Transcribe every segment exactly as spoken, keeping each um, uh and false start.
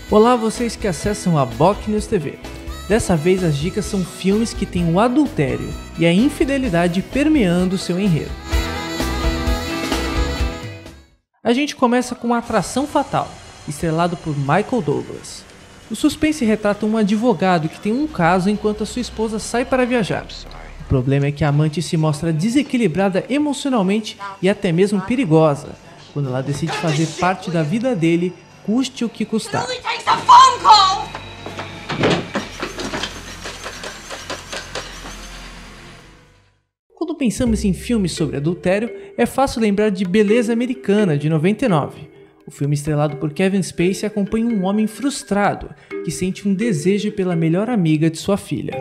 Olá, vocês que acessam a BocNews T V. Dessa vez as dicas são filmes que têm o adultério e a infidelidade permeando seu enredo. A gente começa com Atração Fatal, estrelado por Michael Douglas. O suspense retrata um advogado que tem um caso enquanto a sua esposa sai para viajar. O problema é que a amante se mostra desequilibrada emocionalmente e até mesmo perigosa, quando ela decide fazer parte da vida dele, custe o que custar. Quando pensamos em filmes sobre adultério, é fácil lembrar de Beleza Americana, de noventa e nove. O filme estrelado por Kevin Spacey acompanha um homem frustrado que sente um desejo pela melhor amiga de sua filha.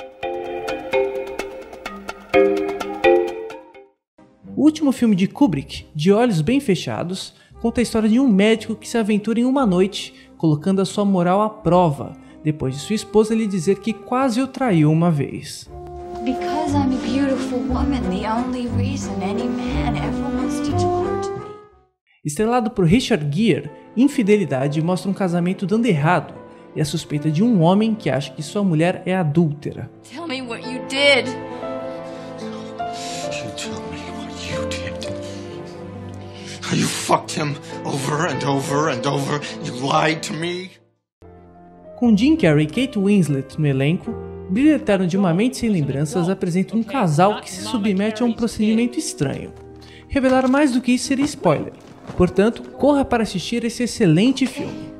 O último filme de Kubrick, De Olhos Bem Fechados, conta a história de um médico que se aventura em uma noite, colocando a sua moral à prova, depois de sua esposa lhe dizer que quase o traiu uma vez. Because I'm a beautiful woman, the only reason any man ever wants to talk to me. Estrelado por Richard Gere, Infidelidade mostra um casamento dando errado e a suspeita de um homem que acha que sua mulher é adúltera. Tell me what you did. You tell me what you did. You fucked him over and over and over. You lied to me. Com Jim Carrey e Kate Winslet no elenco, Brilho Eterno de Uma Mente Sem Lembranças apresenta um casal que se submete a um procedimento estranho. Revelar mais do que isso seria spoiler, portanto, corra para assistir esse excelente filme.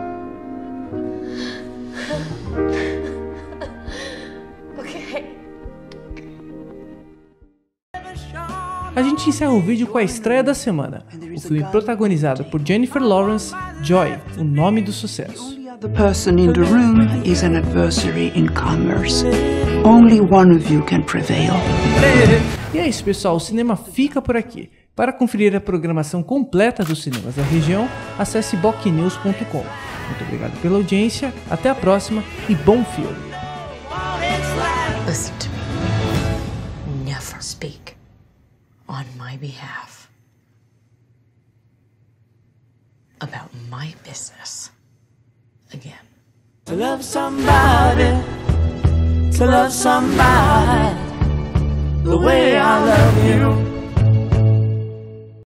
A gente encerra o vídeo com a estreia da semana, o filme protagonizado por Jennifer Lawrence, Joy, O Nome do Sucesso. The person in the room is an adversary in commerce. Only one of you can prevail. E é isso, pessoal, o cinema fica por aqui. Para conferir a programação completa dos cinemas da região, acesse boc news ponto com. Muito obrigado pela audiência, até a próxima e bom filme. Listen to me. Never speak on my behalf about my business again. To love somebody, to love somebody the way I love you.